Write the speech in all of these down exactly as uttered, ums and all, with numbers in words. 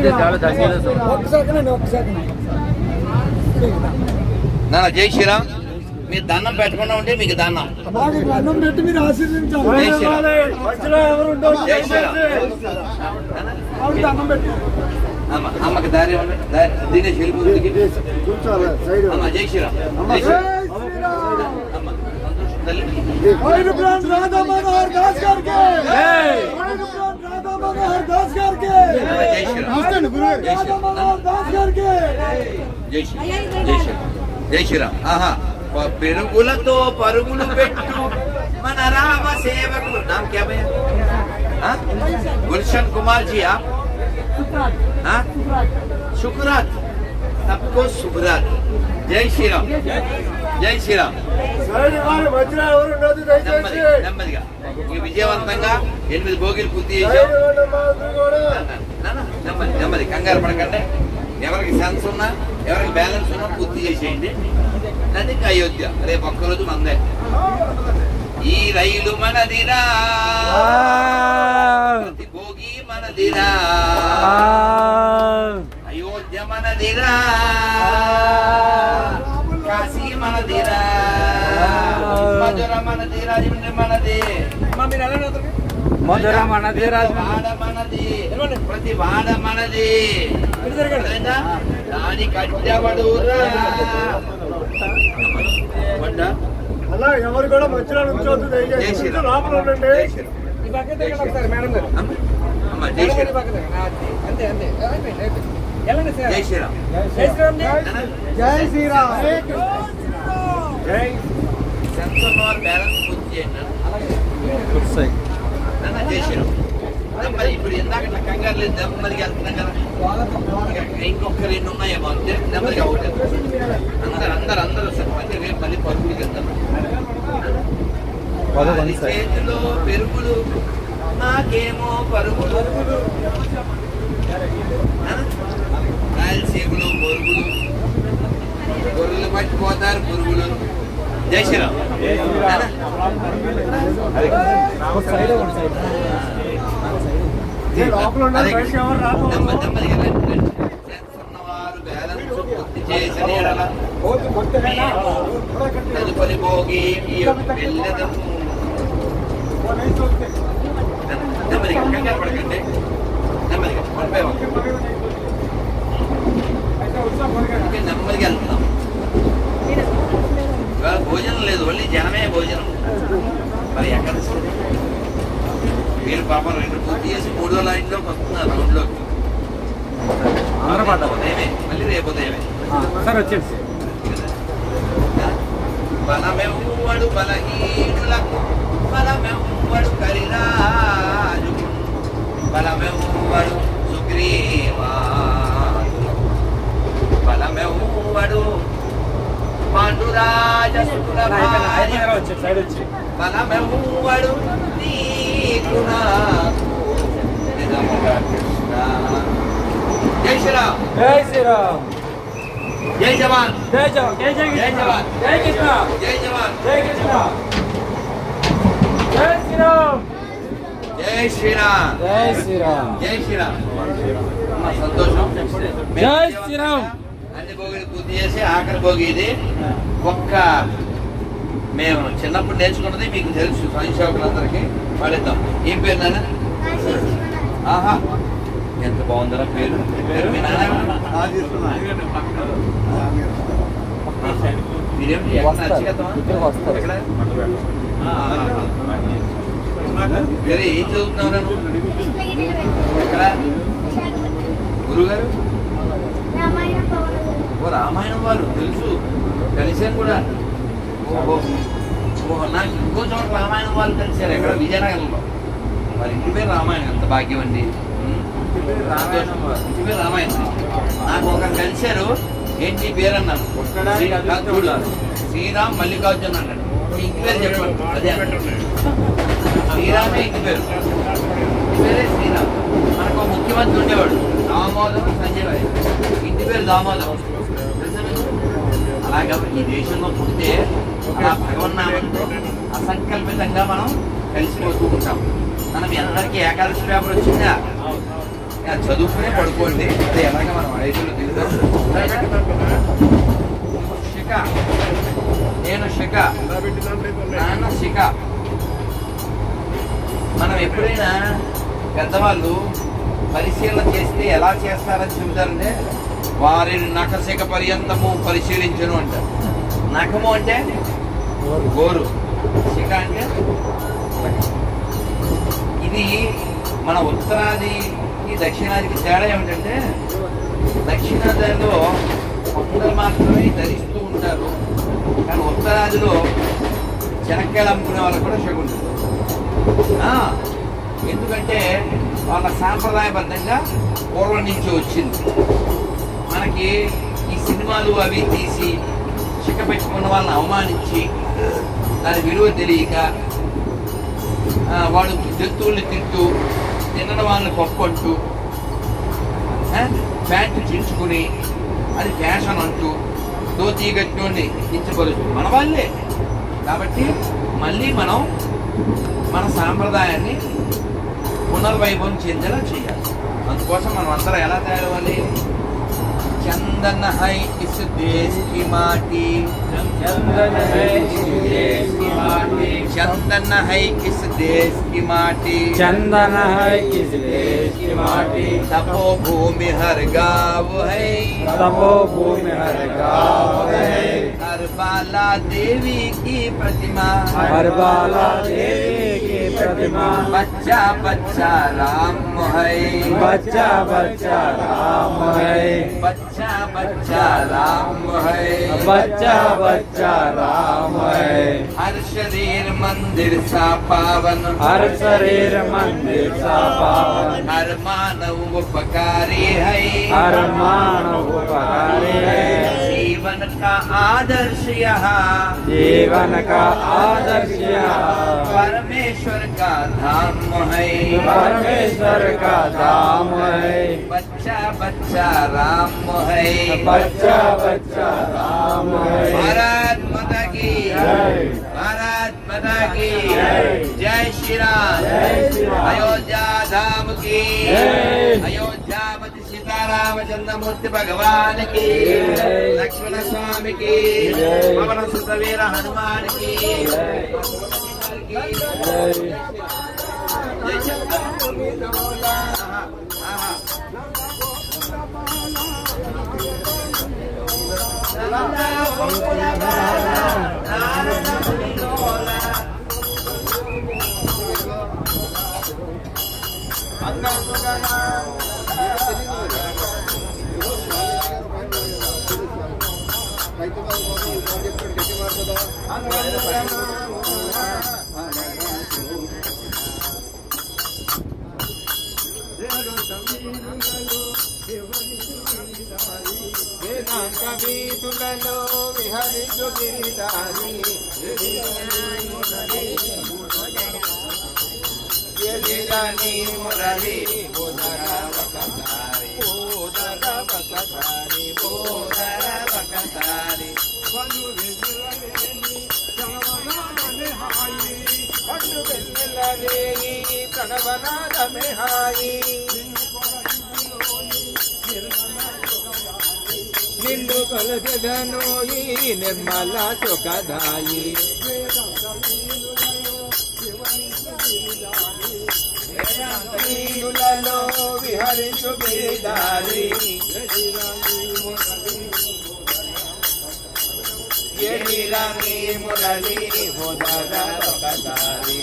నా జై శ్రీరామ్. మీరు దండం పెట్టకుండా ఉంటే మీకు దండం దండం పెట్టి మీరు ఆశీర్వదించాలి. జై శ్రీరామ్. దండం పెట్టి అమ్మకి దారి దినేష్ వెళ్ళి అమ్మ జై శ్రీరామ్. జై శ్రీరామ్. అమ్మ राधा मनोहर दास करके राधा मनोहर दास करके जय श्री राम. राधा मनोहर दास करके जय श्री जय श्री जय श्री राम. ఆహా పెరుగులతో పరుగులు పెట్టు మన రామ సేవకులు. नाम क्या भैया? हाँ गुलशन कुमार जी. आप हाँ शुक्रात सबको शुभरात. जय श्री राम. జై శ్రీరామ్. నెమ్మదిగా విజయవంతంగా ఎనిమిది భోగిలు పూర్తి చేశాం. నెమ్మది నెమ్మది కంగారు పడకండి. ఎవరికి సెన్స్ ఉన్నా ఎవరికి బ్యాలెన్స్ ఉన్నా పూర్తి చేసేయండి. అది అయోధ్య రేపు ఒక్కరోజు మందే. ఈ రైలు మనదిరా, ప్రతి భోగి మనదిరా, అయోధ్య మనదిరా, కాశీ మనదిరా, మధుర మనదిరా, మనది మధుర మనదిరా, వాడ మనది, ప్రతి వాడ మనది. దాని కట్టబడురా అలా ఎవరు కూడా మధ్యలో నుంచోద్దు. లోపల ఉండండి. జై శ్రీరామ్. జై శ్రీరామ్. జై శ్రీరామ్. సెన్స్ ఉన్నవారు బ్యాలెన్స్ పూర్తి చేయండి. జై శ్రీరామ్. నెమ్మది ఇప్పుడు ఇందాక కంగారు లేదు. నెమ్మదిగా వెళ్తున్నాం కదా. ఇంకొక రెండు ఉన్నాయేమో అంతే. నెమ్మదిగా ఒకటి అందరు అందరు అందరూ మళ్ళీ రేపు మళ్ళీ పరుగులకి వెళ్తారు. చేతిలో పెరుగులు నాకేమో పరుగులు, రాయలసీమలో పొరుగులు, గొర్రెలు పట్టిపోతారు పురుగులు. జై శ్రీరామ్. ఉన్నవారు బ్యాలెన్స్ పూర్తి చేసిన తదుపరి భోగి వెళ్ళదము. నెమ్మదిగా కంగారు పడకండి. నెమ్మదిగా నెమ్మదిగా వెళ్తున్నాం. ఇవాళ భోజనం లేదు, ఓన్లీ జనమే భోజనం. మరి ఎక్కడ మీరు పాపం రెండు పూర్తి చేసి మూడో లైన్లోకి వస్తున్నారు రౌండ్లోకి. ఉదయమే మళ్ళీ రేపు ఉదయమే సార్ వచ్చేసి బలమెవ్వడు బలహీనులకు, బలమెవ్వడు కరిరాజు, బలమెవ్వడు సుగ్రీవాదులకు, బలమెవ్వడు పాండురాజ సుతుల భార్య, బలమెవ్వడు నీకు నాకు కృష్ణ. జై శ్రీరామ్. జై శ్రీరామ్. జై జవాన్. జై జవాన్. జై జై జై జవాన్. జై కృష్ణ. జై జవాన్. జై కృష్ణ. జై శ్రీరామ్. జై శ్రీరామ్. జై శ్రీరామ్. జై శ్రీరామ్. సంతోషం. జై శ్రీరామ్. అన్ని భోగిని పూర్తి చేసి ఆఖరి భోగి ఇది. ఒక్క మేము చిన్నప్పుడు నేర్చుకున్నది మీకు తెలుసు. స్వయం సేవకులందరికీ పాడిద్దాం. ఏం పేరు నాన్న? ఆహా ఎంత బాగుందరా పేరు. పేరు మీ నాన్న మీరేమిటి వేరే ఏం చదువుతున్నావు నువ్వు? ఎక్కడ గురుగారు? ఓ రామాయణం వారు తెలుసు, కలిసాను కూడా. ఓహో ఓహో నాకు ఇంకో చోట రామాయణం వాళ్ళు కలిసారు. ఎక్కడ? విజయనగరంలో. మరి ఇంటి పేరు రామాయణం. ఎంత భాగ్యం అండి. ఇంటి పేరు రామాయణం. నాకు ఒకరు కలిశారు. ఏంటి పేరు అన్నాను. శ్రీరామ్ మల్లికార్జున అన్నాడు. ఇంటి పేరు చెప్పండి. అదే శ్రీరామే ఇంటి పేరు. ఇంటి పేరే శ్రీరామ్. మనకు ముఖ్యమంత్రి ఉండేవాడు దామోదరం సంజయ్. ఇంటి పేరు దామోదరం. అలాగే ఈ దేశంలో పుడితే అలా భగవన్నామంతో అసంకల్పితంగా మనం కలిసిపోతూ ఉంటాం. మనం మీ అందరికీ ఏకాదశి పేపర్ వచ్చిందా? చదువుకునే పడుకోండి. అదే ఎలాగ మనం ఐదులో దిగుతాం. శిఖ, నేను శిఖ, నాన్న శిఖ. మనం ఎప్పుడైనా పెద్దవాళ్ళు పరిశీలన చేస్తే ఎలా చేస్తారని చెబుతారంటే వారిని నఖశిఖ పర్యంతము పరిశీలించను అంటారు. నఖము అంటే గోరు, శిఖ అంటే ఇది మన ఉత్తరాదికి దక్షిణాదికి తేడా ఏమిటంటే దక్షిణాదిలో కొందరు మాత్రమే ధరిస్తూ ఉంటారు, కానీ ఉత్తరాదిలో చెనక్కాయలు అమ్ముకునే వాళ్ళకు కూడా శిఖ ఉంటుంది. ఎందుకంటే వాళ్ళ సాంప్రదాయబద్ధంగా పూర్వం నుంచి వచ్చింది. మనకి ఈ సినిమాలు అవి తీసి శిఖ పెట్టుకున్న వాళ్ళని అవమానించి దాని విలువ తెలియక వాడు జంతువుల్ని తింటూ తినని వాళ్ళని పప్పుకుంటూ ప్యాంటు చించుకుని అది ఫ్యాషన్ అంటూ ధోతీ గట్టినోడిని కించపరుస్తూ మన వాళ్ళే. కాబట్టి మళ్ళీ మనం మన సాంప్రదాయాన్ని పునర్వైభవం చెందేలా చేయాలి. అందుకోసం మనం అందరం ఎలా తయారవ్వాలి? चंदन है इस देश की माटी, चंदन है इस देश की माटी, चंदन है इस देश की माटी, चंदन है इस देश की माटी। तपो भूमि हर गाँव है, तपो भूमि हर गाँव है। हर बाला देवी की प्रतिमा, हर बाला देवी की प्रतिमा। बच्चा बच्चा राम है, बच्चा बच्चा राम है, बच्चा बच्चा राम है, बच्चा बच्चा राम है। हर शरीर मंदिर सा पावन, हर शरीर मंदिर सा पावन। हर मानव उपकारी है, हर मानव उपकारी है। जीवन का आदर्श यहाँ, जीवन का आदर्श यहाँ परमेश्वर का धाम है, परमेश्वर का धाम है। बच्चा बच्चा राम है, बच्चा बच्चा राम है। भारत माता की जय, भारत माता की जय श्री राम। अयोध्या धाम की जय, अयोध्या मति सीतारामचंद्र मूर्ति भगवान की, लक्ष्मण स्वामी की, पवन सुत वीर हनुमान की కవితులలో విహరించు గిరిధారి ఎదిరని మురళి బోధర వకసారి బోధర వకసారి బోధర వకసారి పండు వెన్నెలలేని ప్రణవనాదమే హాయి పండు వెన్నెలలేని ప్రణవనాదమే హాయి నిన్ను కొలసెదనోయి నిర్మల సుఖదాయి వేదాంతీనులలో విహరించు గిరిధారి ఎదిరని మురళి బోధర వకసారి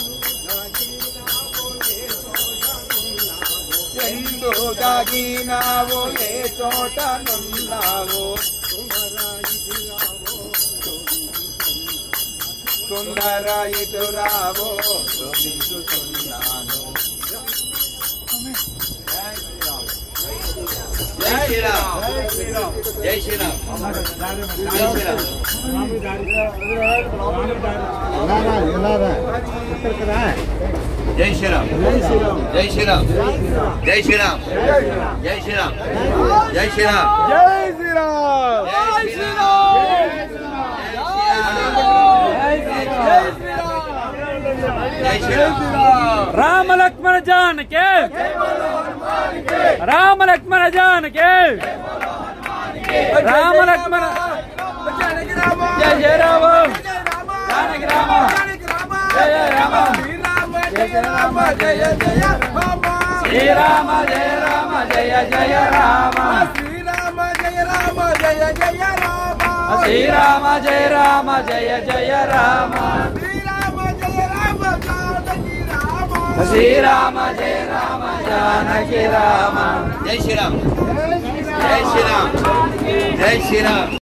ఎందు దాగినావు ఏ చోట నున్నావు సుందర ఇటురావో శోభించుతున్నాను जय श्री राम, जय श्री राम, जय श्री राम। जय श्री राम, जय श्री राम, जय श्री राम, जय श्री राम, जय श्री राम, जय श्री राम, जय श्री राम, जय श्री राम, जय श्री राम। జై శ్రీరామ్ రామ లక్ష్మణ జానకి రామ లక్ష్మణ జానకి రామ లక్ష్మణ జయ జయ రామ జానకి రామ జయ జయ రామ జయ జయ రామ జయ జయ రామ శ్రీరామ జయ రామ జయ జయ రామ శ్రీరామ జయ రామ జయ జయ రామ శ్రీరామ జయ రామ జయ జయ రామ శ్రీరామ జయ రామ జానకి రామ జై శ్రీరామ్ జై శ్రీరామ్ జై శ్రీరామ్